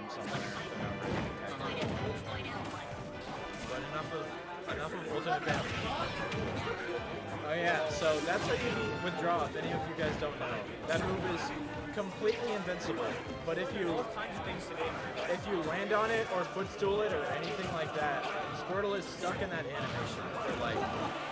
somewhere. If they're not really protected. But enough of ultimate damage. Oh yeah, so that's how you withdraw, if any of you guys don't know. That move is completely invincible, but if you land on it or footstool it or anything like that, Squirtle is stuck in that animation for like...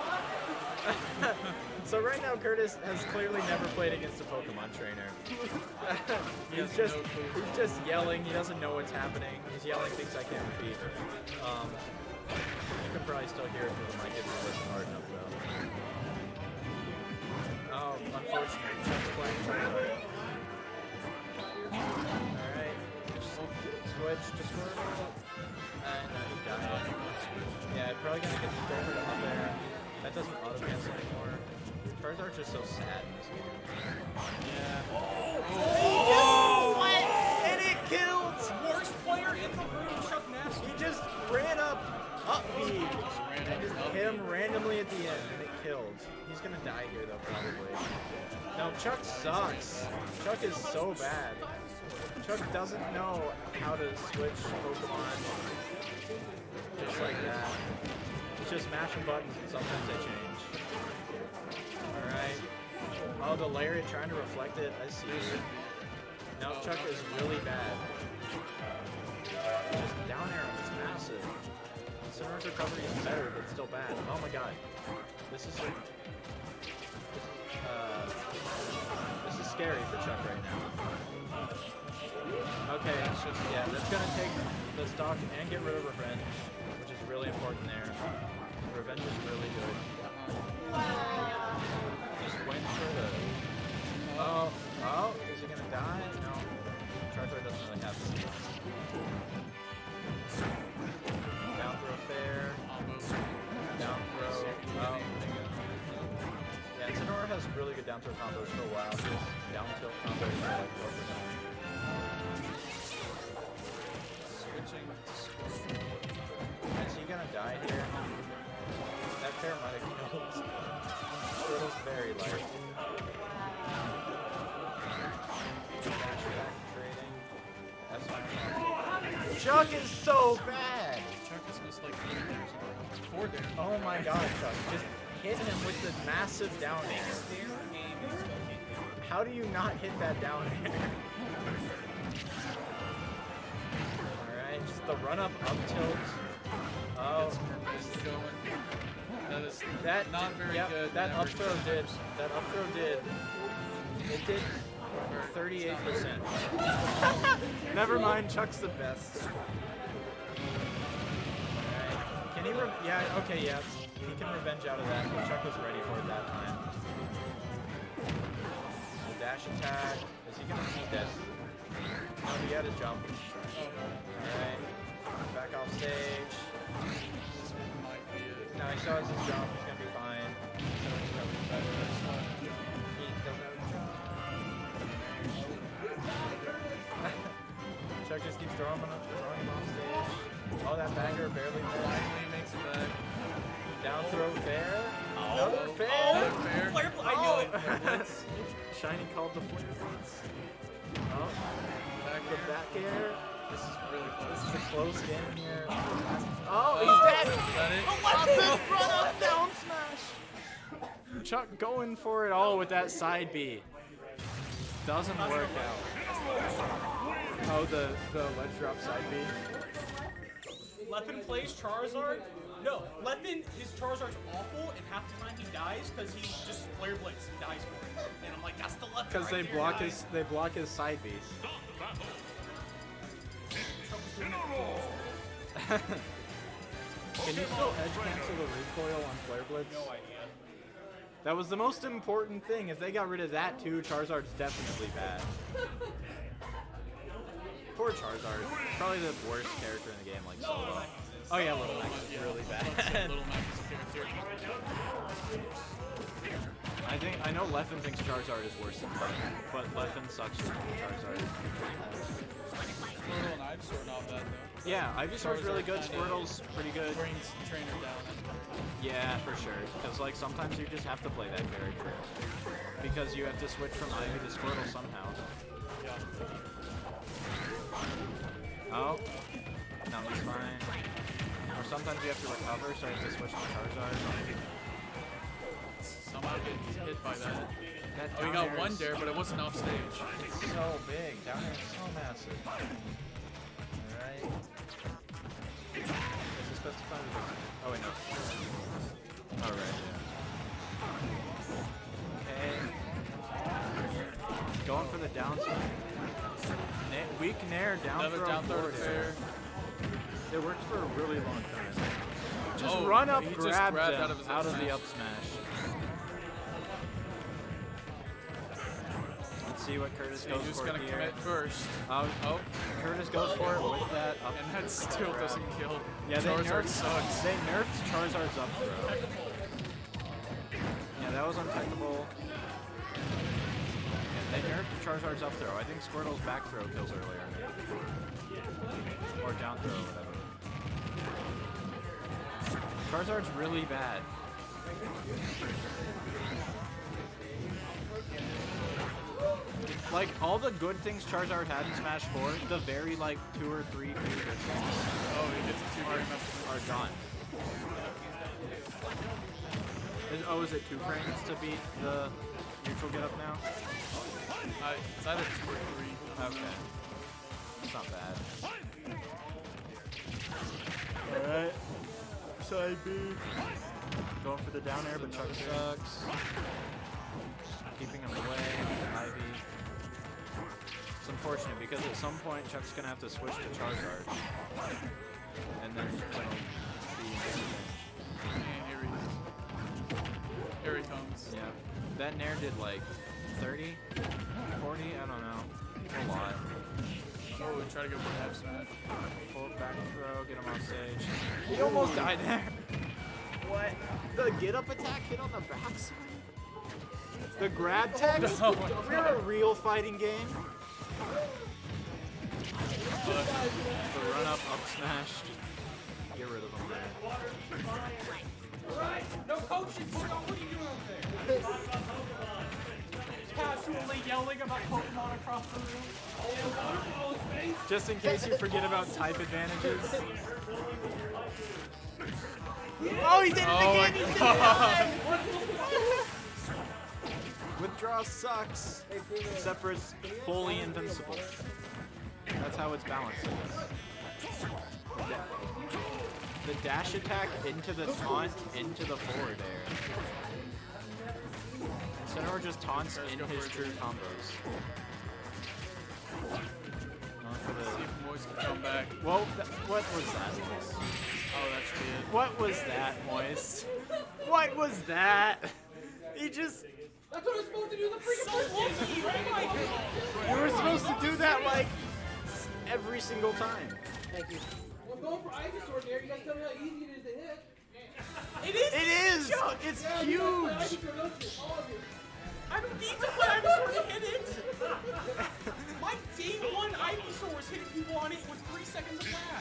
So right now Curtis has clearly never played against a Pokemon trainer. he's just yelling, he doesn't know what's happening, he's yelling things I can't repeat. You can probably still hear it through the mic if you listen hard enough though. Oh, unfortunately, Chuck's playing Charizard. Alright, switch to Squirtle. And he died. Yeah, probably gonna get the Squirtle to up air. That doesn't auto cancel anymore. Charizard's just so sad in this game. Yeah. Oh! What? And it killed! Worst player in the room, Chuck Nasty. He just ran up B. And just hit him randomly at the end, and it killed. He's gonna die here though, probably. No, Chuck sucks. Chuck is so bad. Chuck doesn't know how to switch Pokemon just like that. It's just mashing buttons and sometimes they change. Alright. Oh, the Lariat trying to reflect it. I see you. No, Chuck is really bad. Just down arrow, it's massive. Incineroar's recovery is better, but still bad. Oh my god. This is scary for Chuck right now. Okay, it's just, yeah, that's gonna take the stock and get rid of Revenge, which is really important there. Revenge is really good. Just went for the... Oh, is he gonna die? No. Charizard doesn't really have to. Down throw fair. Down throw. Oh. Yeah, Incineroar has really good down throw combos for a while. His down tilt combos are like 4%. Switching. Is he gonna die here? That fair might have killed. Squirtle's very light. Dash attack trading. That's fine. Chuck is so bad! Chuck has missed like 4 damage. Oh my god, Chuck. Just hit him with the massive down air. How do you not hit that down air? Alright, just the run up tilt. Oh, this is going. That is not very good. That up throw did. That up throw did. It did 38%. Never mind, Chuck's the best. Alright. Can he yeah, okay, yeah. He can revenge out of that, but Chuck was ready for it that time. Dash attack. Is he gonna see dead? No, he had his jump. Alright. Back off stage. No, he still has his jump. He's gonna be fine. He doesn't have his jump. Chuck just keeps throwing him off stage. Oh, that bagger barely missed. Finally makes it back. Down throw fair. Another fair. Flare Blitz. I knew it. Shiny called the Flare Blitz. Oh, back the back air. This is really close. This is a close game here. Oh, he's dead. Is that it? Run up, down smash. Chuck going for it all with that side B. Doesn't work out. Oh, the ledge drop side B. Leffen plays Charizard. No, Leffen, his Charizard's awful, and half the time he dies because he just Flare Blitz and dies for it. And I'm like, that's the Leffen. Because they block his side B. Can you still edge cancel the recoil on Flare Blitz? No idea. That was the most important thing. If they got rid of that too, Charizard's definitely bad. Poor Charizard. Probably the worst character in the game, like solo. Oh yeah, Little Max is really bad. Little Max character. I know Leffen thinks Charizard is worse than him, but Leffen sucks with Charizard. Squirtle and Ivysaur not bad though. Yeah, Ivysaur's really good. Squirtle's pretty good. Brings the trainer down. Yeah, for sure. Because like sometimes you just have to play that character because you have to switch from Ivy to Squirtle somehow. Yeah. Oh. No, he's fine. Or sometimes you have to recover, so you have to switch to Charizard. Somehow get hit by that. That Oh, he got one dare, but it wasn't off stage. It's so big. Down there is so massive. Alright. Is this supposed to find a different? Oh, wait, no. Alright, yeah. Okay. Going for the down throw. Weak nair, down Another throw, down throw forward fair. air. It worked for a really long time. Just Oh, run up, he just grab grabbed them out of his out up of the smash. up smash. Let's see what Curtis So goes he's just for gonna here. commit first. Oh, Curtis goes for it with that up. And that still grab. doesn't kill. Yeah, they Charizard nerfed, sucks. they nerfed Charizard's up throw. Yeah, that was untechable. Yeah, they nerfed Charizard's up throw. I think Squirtle's back throw kills earlier. Or down throw, whatever. Charizard's really bad. Like, all the good things Charizard had in Smash 4, the very, like, 2 or 3 good things Oh, he gets a 2-frame up. are done. Is it 2 frames to beat the neutral get up now? It's either 2 or 3. Okay. It's not bad. Alright. Side B. Going for the down air, but Chuck sucks. Keeping him away. Ivy. It's unfortunate because at some point Chuck's gonna have to switch to Charizard. And then it'll be And here he is. Here he comes. yeah. That Nair did like 30, 40, I don't know. A lot. Oh, try to go for an F smash. Full back throw, get him off stage. He almost died there. What? The get up attack hit on the backside? The grab tag? No. We're a real fighting game. The run up smash. Get rid of him there. No coaching, what are you doing over there? Casually yelling about Pokemon across the room. Just in case you forget about type advantages. Oh, he did it again! He did it again! Withdraw sucks, except for it's fully invincible. That's how it's balanced, I guess. The dash attack into the taunt into the forward air. Incineroar just taunts in his true combos. See if Moist can come back. Whoa, what was that, Moist? Oh, that should be it. What was that, Moist? What was that? He just... That's what I was supposed to do in the freaking You were supposed to do that, like, every single time. Thank you. I'm going for Ivysaur there. You guys tell me how easy it is to hit. It is! It's huge! I don't need to play Ivysaur to hit it. My day one Ivysaur was hitting people on it with 3 seconds of lag.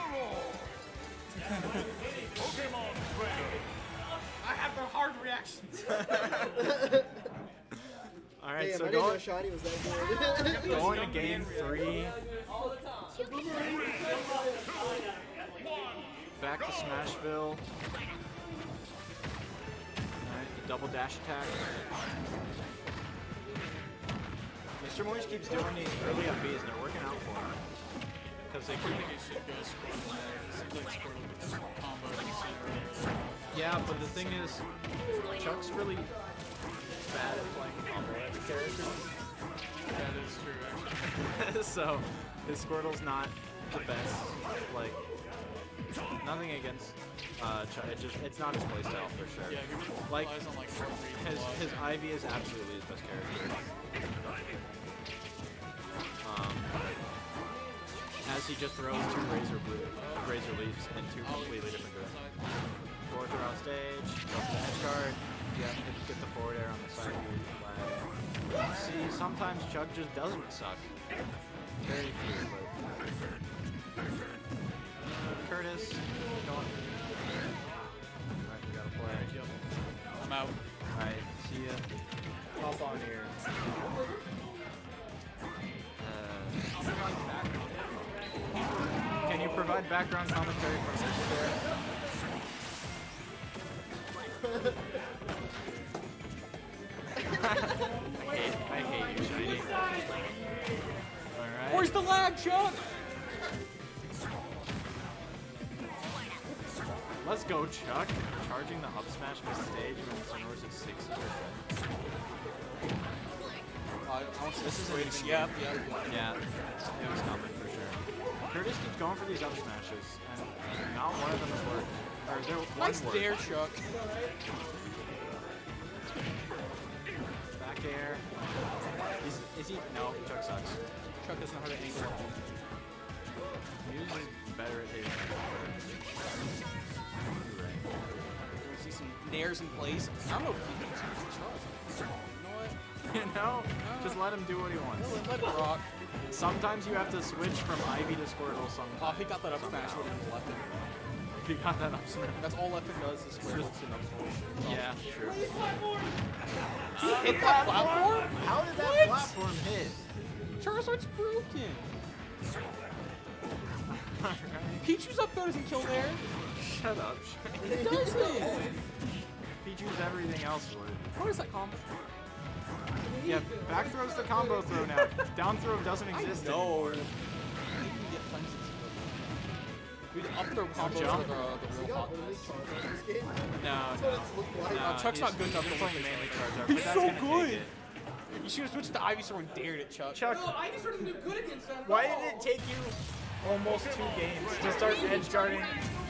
I have the hard reactions. Alright, Damn, so I didn't know Shotty was that good. going to game 3. Back to Smashville. Alright, the double dash attack. Mr. Moist keeps doing these early up Bs and they're working out for him. Because they I think keep... he should go Squirtle there. It seems like Squirtle gets comboed and Incineroar. Yeah, but the thing is, Chuck's really bad at playing combo characters. That is true, actually. So, his Squirtle's not the best. Like, nothing against Chuck. It's not his playstyle for sure. Yeah, he Like, relies on like short reads a lot. his Ivy is absolutely his best character. As he just throws 2 Razor Leafs in 2 completely different directions. Forward throw on stage, go for the edge guard. Yeah, get the forward air on the side of your flag. See, sometimes Chuck just doesn't suck. Very few, but... Curtis, going... Alright, we gotta play. I'm out. Alright, see ya. Hop on here. provide background commentary from this there. I hate you, Shiny. Alright. Where's the lag, Chuck? Let's go, Chuck. Charging the up smash mid-stage when Sonora's at 6. This is waiting. Yeah. Yeah, it was coming for sure. Curtis keeps going for these up smashes, and not one of them has worked. Or is there one Nice work? dare, Chuck. Back air. Is he? No, Chuck sucks. Chuck doesn't know how to angle up. Muse is better at hitting. We see some nairs in place. I don't know if he thinks he's Chuck. You know what? No, just let him do what he wants. Let it rock. Sometimes you have to switch from Ivy to Squirtle sometimes. Oh, if he got that up smash, would have left him. If he got that up smash. That's all Left does is square hooks and up smash. Yeah, true. He hit that platform? How did that What? platform hit? Charizard's broken. Alright. Pichu's up there doesn't kill there. Shut up. It doesn't. Pichu's everything else would. What is that combo? Yeah, back throw's the combo throw now. Down throw doesn't exist anymore. Dude, up throw combos Jump. are the You real got hot. only Charizard in this game? No, That's what it's looked like. no. Chuck's not good enough He's to playing win this mainly game. Charizard. He's but that's so gonna good. take it. You should have switched to Ivysaur and dared it, Chuck. Chuck, I just started to do good against that. why did it take you almost 2 games to start edge guarding